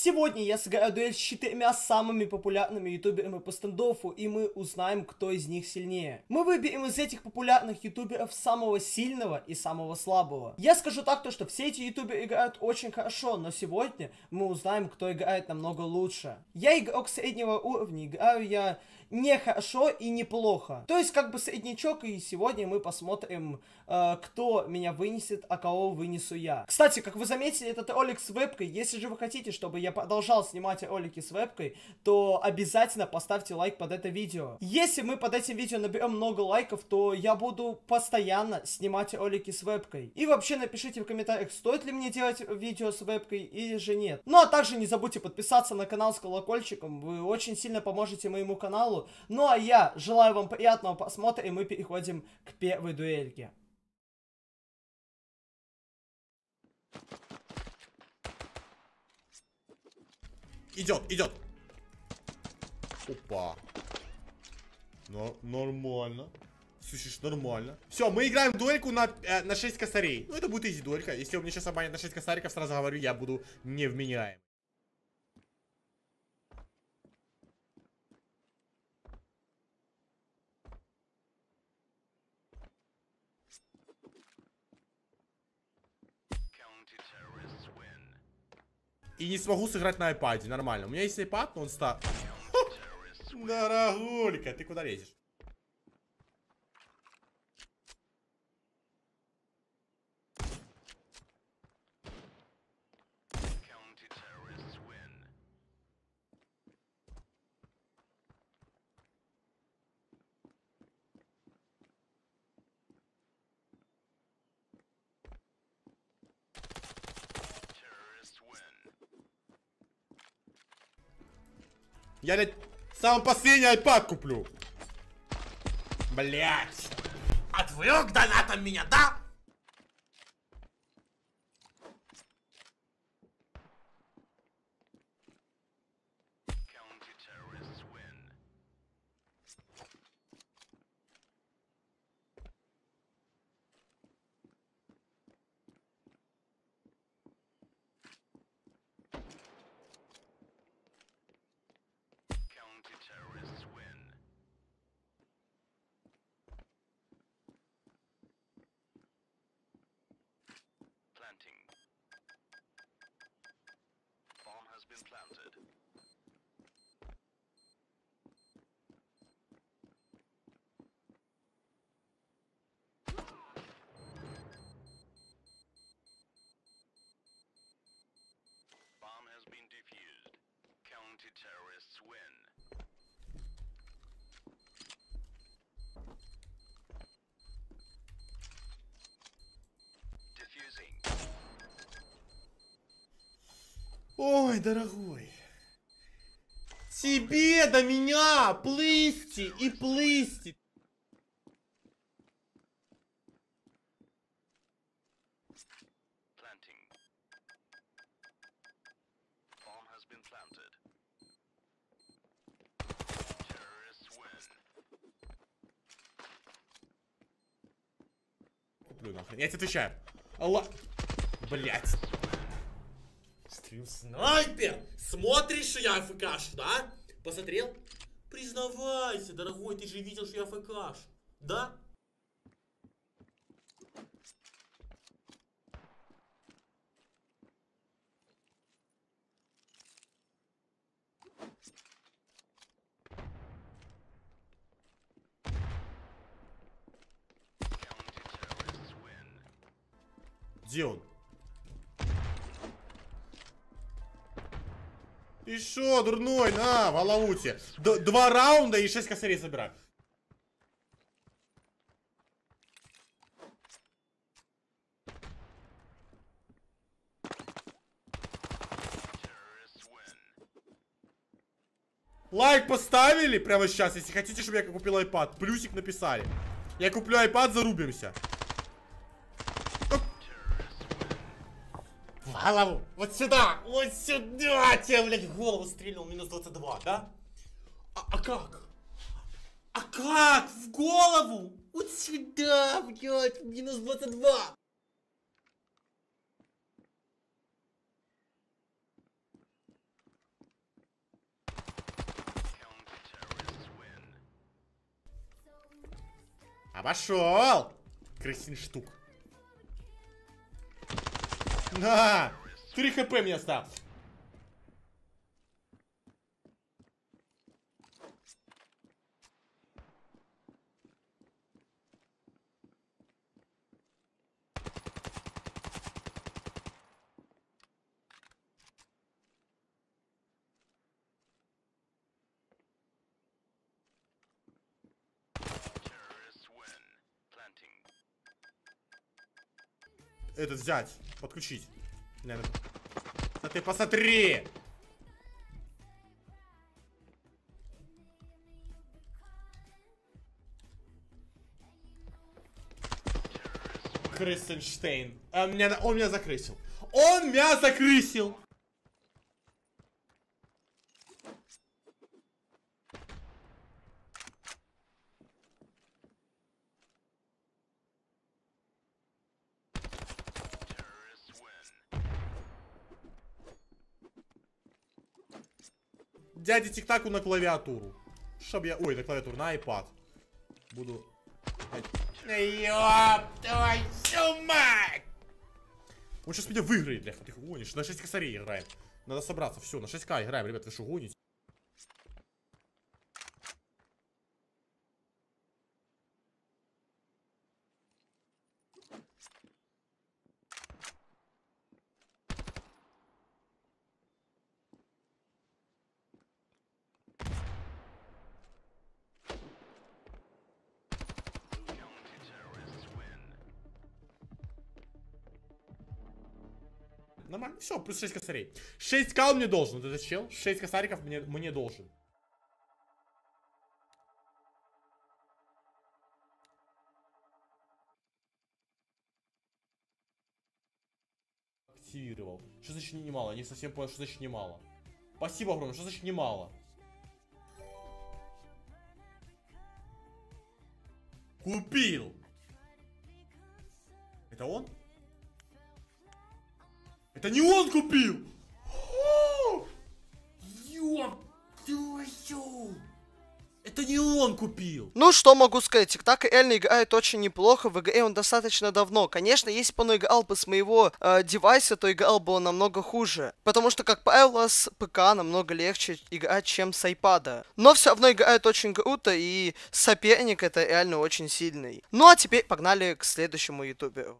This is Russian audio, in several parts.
Сегодня я сыграю дуэль с 4 самыми популярными ютуберами по стендоффу, и мы узнаем, кто из них сильнее. Мы выберем из этих популярных ютуберов самого сильного и самого слабого. Я скажу так, что все эти ютуберы играют очень хорошо, но сегодня мы узнаем, кто играет намного лучше. Я игрок среднего уровня, играю я не хорошо и неплохо. То есть как бы среднячок, и сегодня мы посмотрим, кто меня вынесет, а кого вынесу я. Кстати, как вы заметили, этот ролик с вебкой. Если же вы хотите, чтобы я продолжал снимать ролики с вебкой, то обязательно поставьте лайк под это видео. Если мы под этим видео наберем много лайков, то я буду постоянно снимать ролики с вебкой. И вообще напишите в комментариях, стоит ли мне делать видео с вебкой или же нет. Ну а также не забудьте подписаться на канал с колокольчиком, вы очень сильно поможете моему каналу. Ну а я желаю вам приятного просмотра, и мы переходим к первой дуэльке. Идет. Опа. Нормально. Слышишь, нормально. Все, мы играем дуэльку на 6 косарей. Ну, это будет изи дуэлька. Если у меня сейчас обманет на 6 косариков, сразу говорю, я буду невменяем. И не смогу сыграть на айпаде, нормально. У меня есть айпад, но он Дорогулька, ты куда лезешь? Я самый последний айпад куплю. Блять. Отвлек донатом меня, да? Ой, дорогой. Тебе до меня плысти и плысти. Куплю нахрен. Я тебе отвечаю. Алла. Блять. Стрим снайпер! Смотришь, что я АФКш, да? Посмотрел? Признавайся, дорогой, ты же видел, что я АФКш, да? Где он? И шо, дурной, на, в Алауте. 2 раунда и 6 косарей собираю. Лайк поставили прямо сейчас, если хотите, чтобы я купил айпад. Плюсик написали. Я куплю айпад, зарубимся. В голову. Вот сюда. Вот сюда. Тебе, блядь, в голову стрельнул. Минус 22, да? А как? А как? В голову? Вот сюда, блядь. Минус 22. Пошел! Крысинштук. На! 3 хп мне осталось. Этот взять, подключить. Да ты посмотри! Крысенштейн. Он меня закрысил. Он меня закрысил! Дяде тик-таку на клавиатуру. Чтоб я... Ой, на клавиатуру, на iPad. Буду... Ёп твою мать! Он сейчас меня выиграет, бляха, ты гонишь. На 6 косарей играем. Надо собраться, все, на 6к играем, ребят, вы что, гоните? Нормально, все, плюс 6 косарей. 6к он мне должен, вот этот чел. 6 косариков мне должен. Активировал. Что значит немало? Я не совсем понял, что значит немало. Спасибо огромное, что значит немало? Купил! Это он? Это не он купил! Ёп твою! Это не он купил! Ну, что могу сказать, тик-так реально играет очень неплохо, в игре он достаточно давно. Конечно, если бы он играл бы с моего девайса, то играл бы он намного хуже. Потому что, как правило, с ПК намного легче играть, чем с айпада. Но все равно играет очень круто, и соперник это реально очень сильный. Ну, а теперь погнали к следующему ютуберу.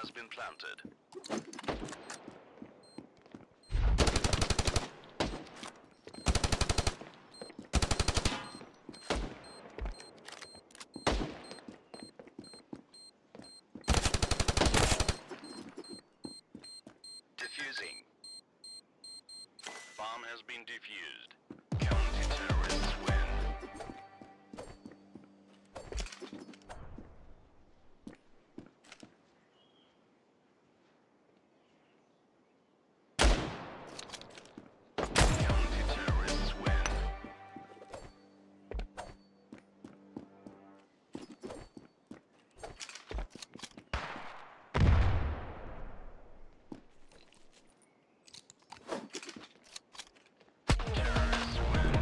has been planted. Defusing. Bomb has been defused. Counter-terrorists win. Counter-terrorists win. Terrorists win.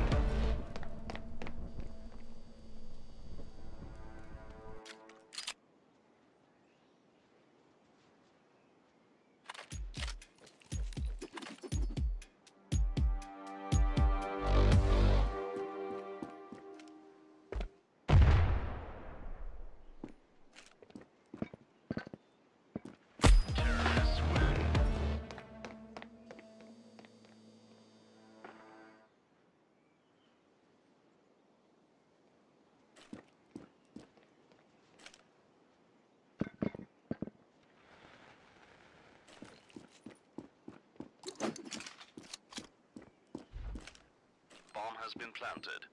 Terrorists win. Bomb has been planted.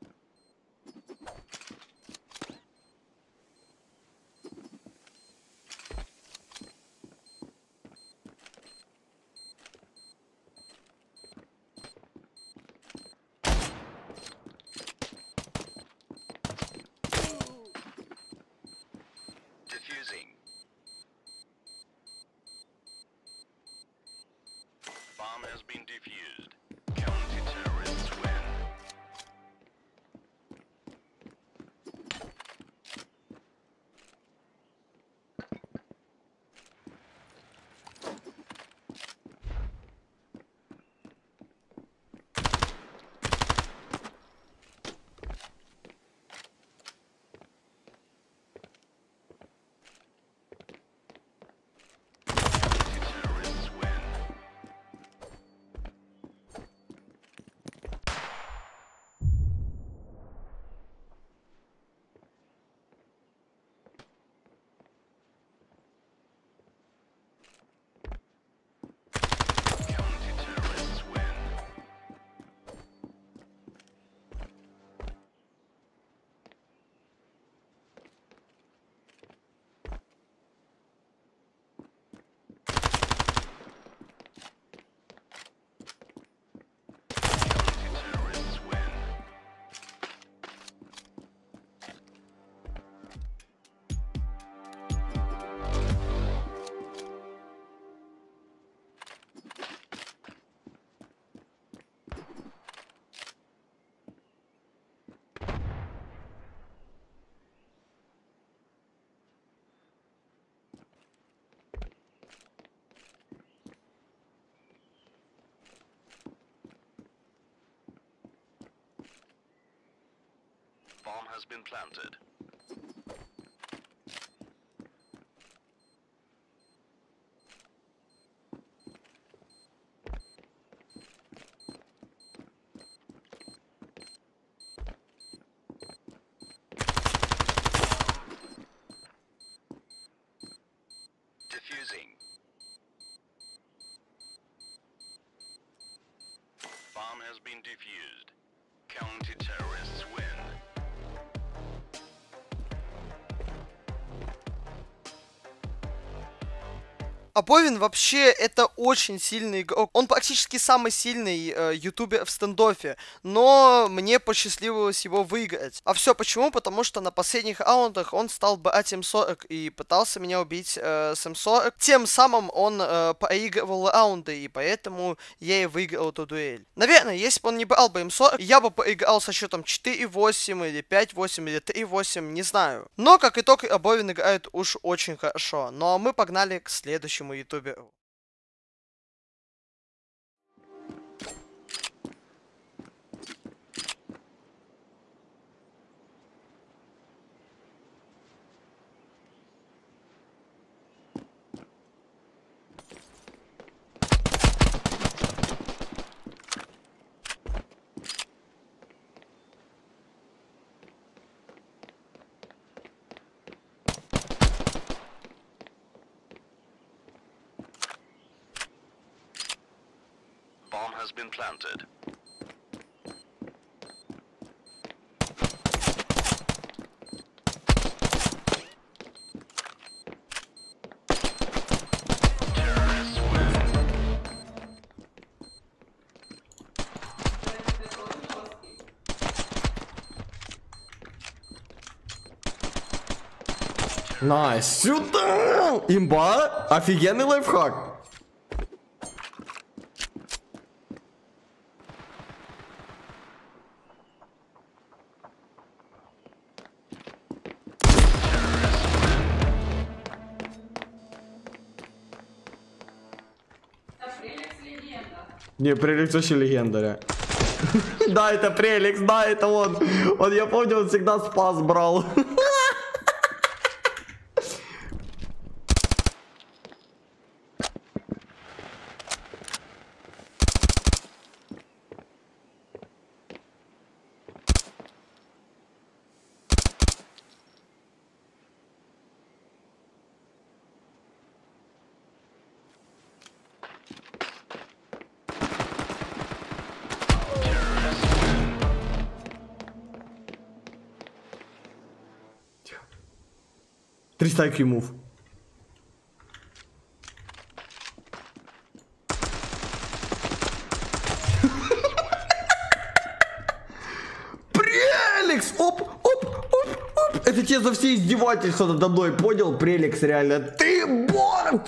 Defusing. Bomb has been defused. Counter-terrorists win. Counter-terrorists win. Counter-terrorists win. Counter-terrorists win. Bomb has been planted. Defusing. Bomb has been defused. Counter-terrorists win. Абовин вообще это очень сильный игрок. Он практически самый сильный ютубер в стендофе, но мне посчастливилось его выиграть. А все почему? Потому что на последних раундах он стал брать М40 и пытался меня убить с М40. Тем самым он проигрывал раунды, и поэтому я и выиграл эту дуэль. Наверное, если бы он не брал бы М40, я бы проиграл со счетом 4-8 или 5-8 или 3-8, не знаю. Но как итог, Абовин играет уж очень хорошо. Ну а мы погнали к следующему ютуберу. has been planted. Terrorists win. Найс. Сюда! Имба! Офигенный лайфхак. Не, Преликс вообще легенда, ля. Да, это Преликс, да, это он. Он, я помню, он всегда спас брал. Триста IQ move. Преликс! Оп, оп, оп, оп. Это тебе за все издевательства надо мной, понял? Преликс, реально. Ты борт!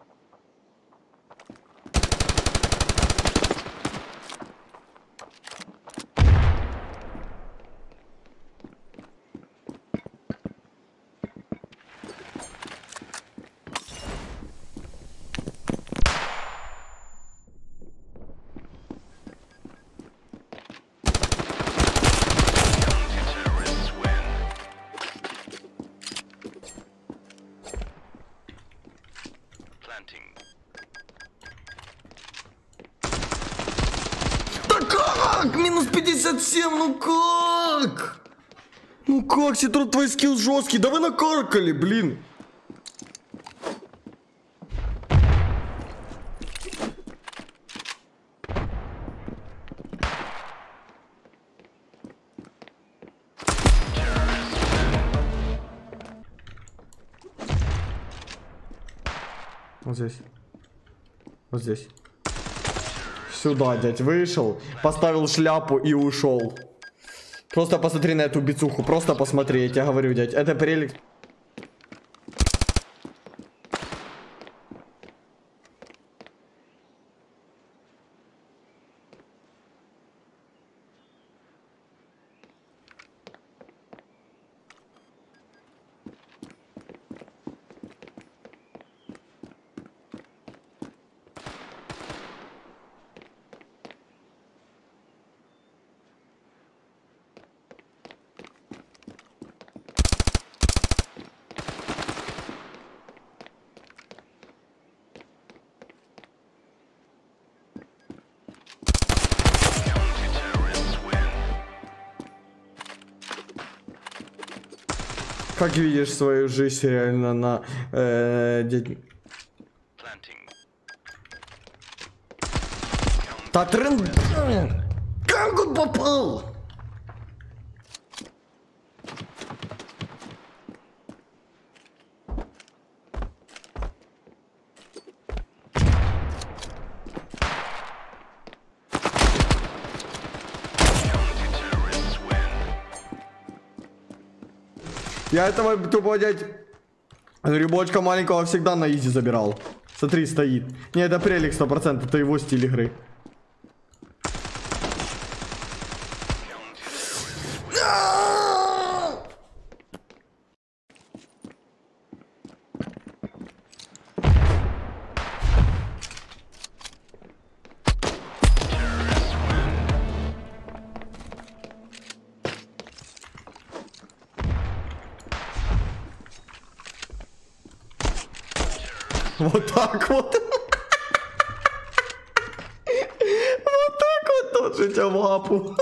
Terrorists win. Planting. Да как? Минус 57, ну как? Ну как, Ситрон, твой скилл жесткий? Да вы накаркали, блин. Вот здесь. Вот здесь. Сюда, дядь, вышел, поставил шляпу и ушел. Просто посмотри на эту бицуху, просто посмотри, я тебе говорю, дядь, это Преликс. Terrorists win. Как видишь свою жизнь реально на дядь. Planting. Та тренд. Как он попал? Terrorists win. Я этого тупо, дядь, грибочка маленького всегда на изи забирал. Смотри, стоит. Не, это Преликс 100%, это его стиль игры. Вот так вот. Вот так вот тоже тебя в лапу.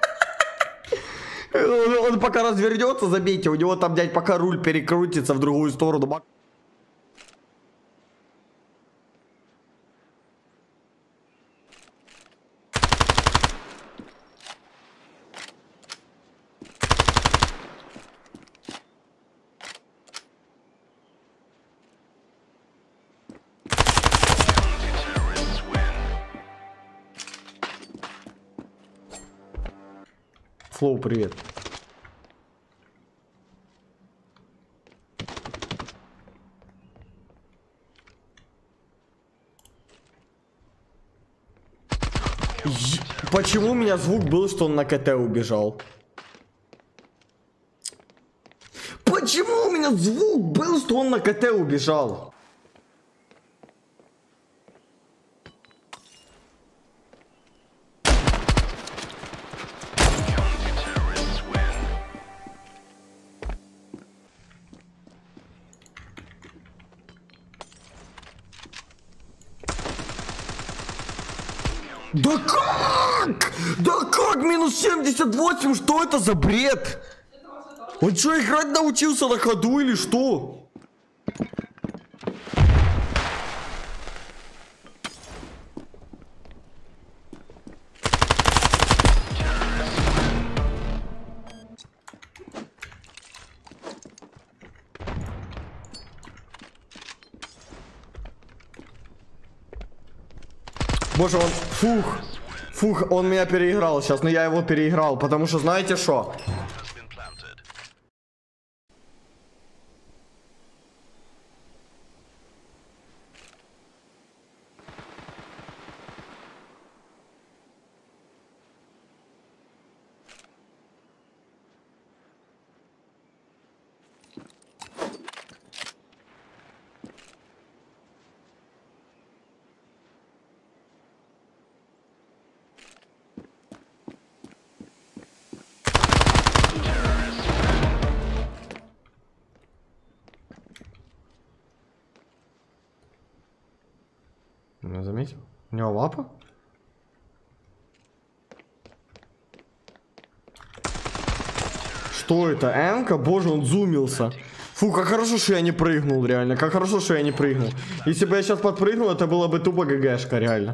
Он пока развернется, забейте, у него там, дядь, пока руль перекрутится в другую сторону. Флоу, привет. Почему у меня звук был, что он на КТ убежал? Почему у меня звук был, что он на КТ убежал? Counter-terrorists win. Да как? Да как? Минус 78, что это за бред? Он что, играть научился на ходу или что? Боже, он... Фух. Фух, он меня переиграл сейчас, но я его переиграл, потому что знаете что? Has been planted. Я заметил. У него лапа? Что это? Энка? Боже, он зумился. Фу, как хорошо, что я не прыгнул, реально. Как хорошо, что я не прыгнул. Если бы я сейчас подпрыгнул, это было бы тупо ГГшка, реально.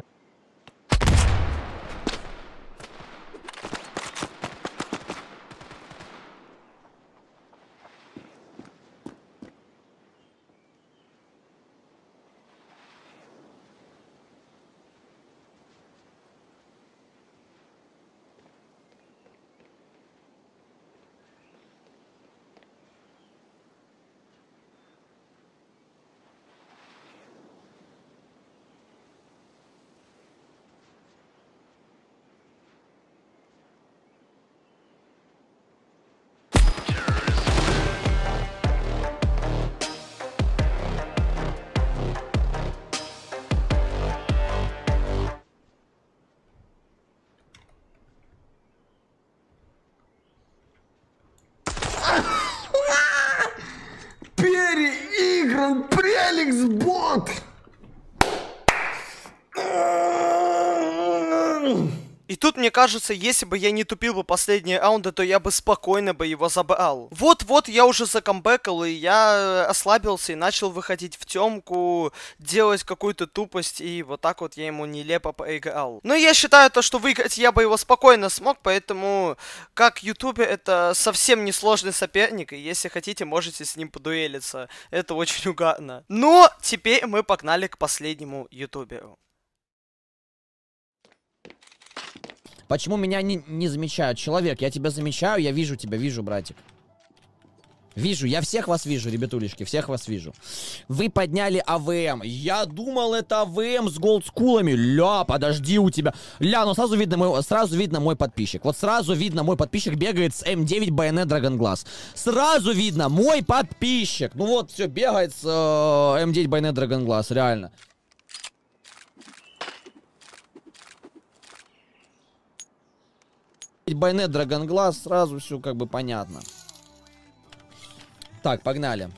Переигран Преликс бот! И тут, мне кажется, если бы я не тупил бы последние раунды, то я бы спокойно бы его забрал. Вот-вот я уже закомбэкал, и я ослабился и начал выходить в темку, делать какую-то тупость, и вот так вот я ему нелепо проиграл. Но я считаю то, что выиграть я бы его спокойно смог, поэтому как ютубер это совсем не сложный соперник, и если хотите, можете с ним подуэлиться. Это очень угарно. Но теперь мы погнали к последнему ютуберу. Почему меня не замечают? Человек, я тебя замечаю, я вижу тебя, вижу, братик. Вижу, я всех вас вижу, ребятулечки, всех вас вижу. Вы подняли АВМ. Я думал, это АВМ с голдскулами. Ля, подожди у тебя. Ля, ну сразу видно мой подписчик. Вот сразу видно, мой подписчик бегает с М9 Bayonet Dragon Glass. Сразу видно, мой подписчик. Ну вот, все, бегает с М9 Bayonet Dragon Glass, реально. Bayonet Dragon Glass, сразу все как бы понятно. Так, погнали.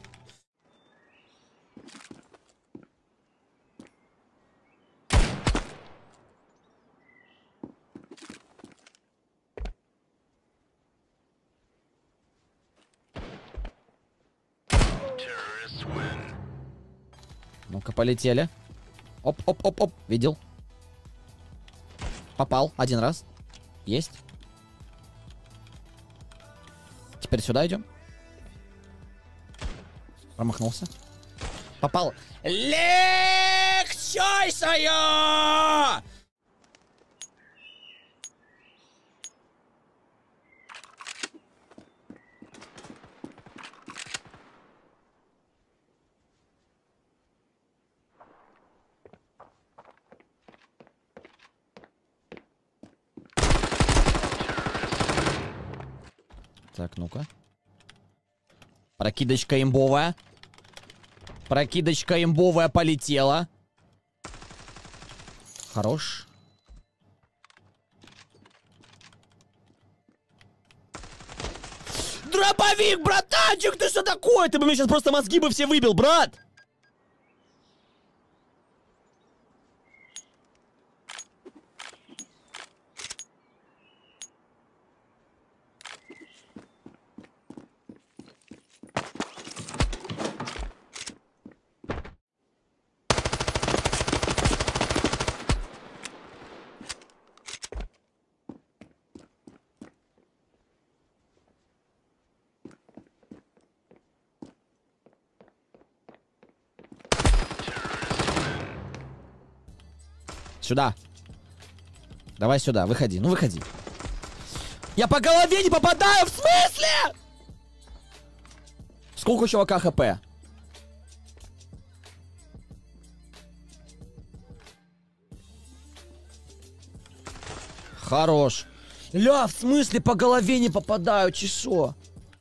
Ну-ка, полетели. Оп-оп-оп-оп. Видел? Попал. Один раз. Есть. Теперь сюда идем. Промахнулся. Попал. Легчайшая! Прокидочка имбовая. Прокидочка имбовая полетела. Хорош. Дробовик, братанчик, ты что такое? Ты бы мне сейчас просто мозги бы все выбил, брат. Сюда. Давай сюда, выходи. Ну, выходи. Я по голове не попадаю, в смысле? Сколько у чувака хп? Хорош. Ля, в смысле по голове не попадаю, чешо?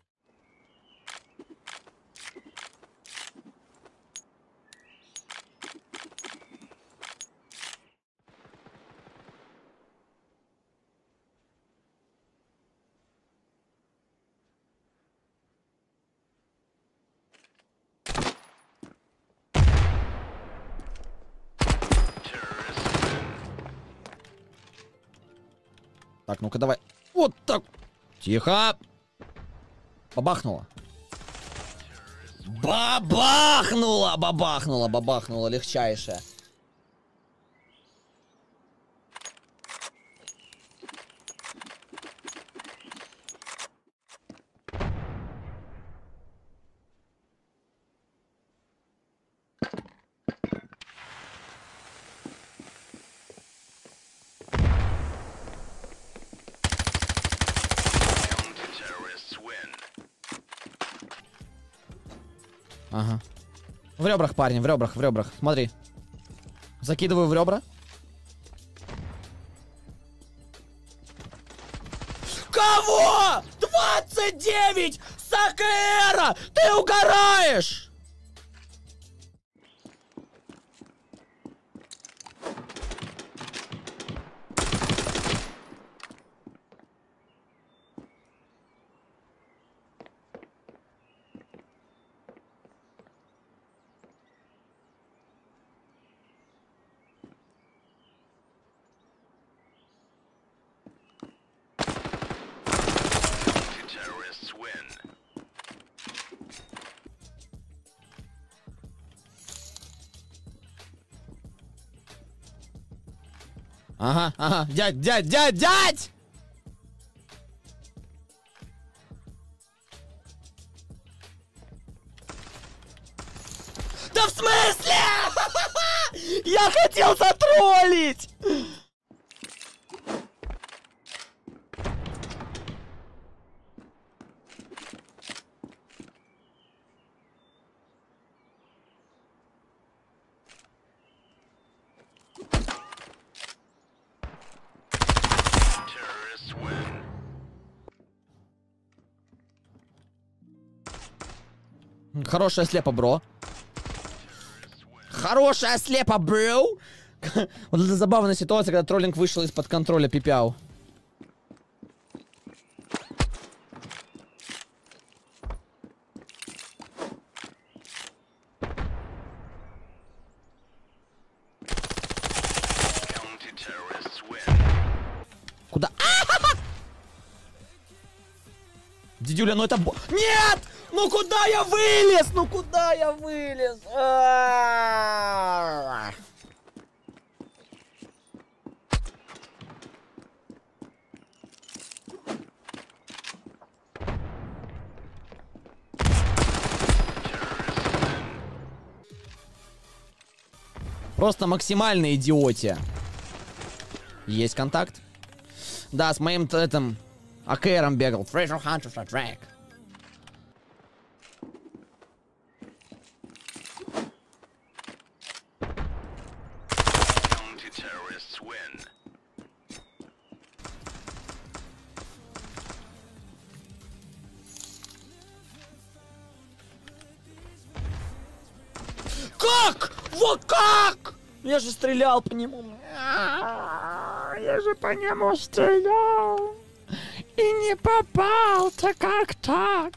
Так, ну-ка давай. Вот так. Тихо. Бабахнуло. Бабахнуло, бабахнуло, бабахнуло. Легчайшее. Ага. В ребрах, парень, в ребрах, в ребрах. Смотри. Закидываю в ребра. Кого? 29! Сакера! Ты угораешь! Ага, ага, дядь! Да в смысле? Я хотел затроллить! Хорошая слепа, бро. Хорошая слепа, бро. Вот это забавная ситуация, когда троллинг вышел из-под контроля пипяу. Куда? Дидюля, ну это... Нет! Ну куда я вылез? Ну куда я вылез? Просто максимальная идиотия. Есть контакт? Да, с моим этим АКРом бегал. Treasure Hunter for Drake. Как? Вот как? Я же стрелял по нему. Я же по нему стрелял. И не попал-то как так?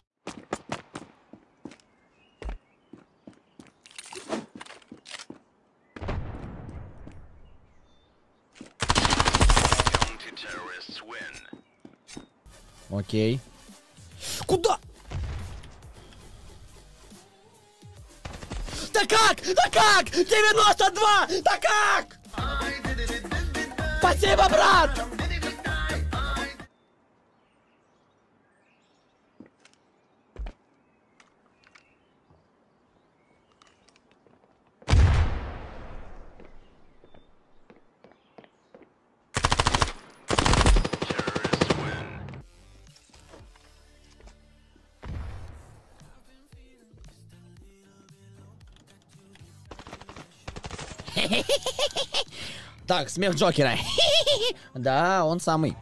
Counter-terrorists win. Окей. Куда? Да как? Да как? 92! Да как? Спасибо, брат! Terrorists win. Так, смех Джокера. Да, он самый.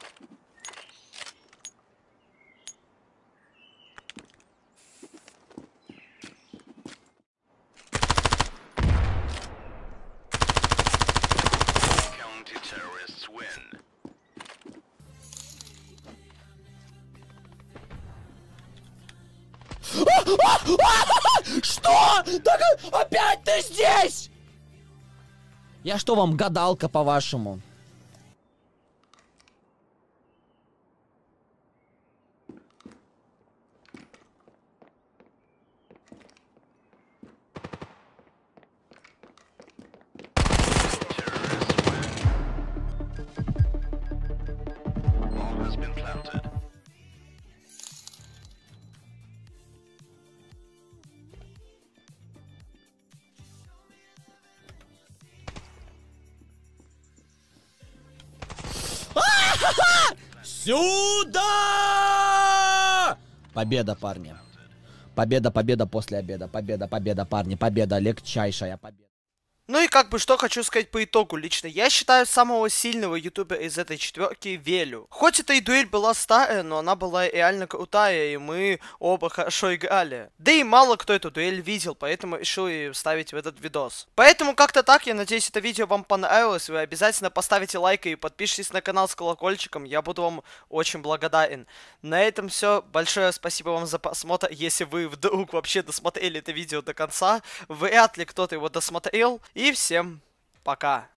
Counter-terrorists win. Что? Так опять ты здесь? Я что, вам гадалка, по-вашему? Terrorists win. Bomb has been planted. Сюда! Победа, парни. Победа, победа после обеда. Победа, победа, парни. Победа, легчайшая победа. Ну и как бы что хочу сказать по итогу. Лично я считаю самого сильного ютубера из этой четверки Велю. Хоть эта и дуэль была старая, но она была реально крутая, и мы оба хорошо играли. Да и мало кто эту дуэль видел, поэтому решил ее вставить в этот видос. Поэтому как-то так, я надеюсь, это видео вам понравилось. Вы обязательно поставите лайк и подпишитесь на канал с колокольчиком, я буду вам очень благодарен. На этом все. Большое спасибо вам за просмотр. Если вы вдруг вообще досмотрели это видео до конца, вряд ли кто-то его досмотрел. И всем пока.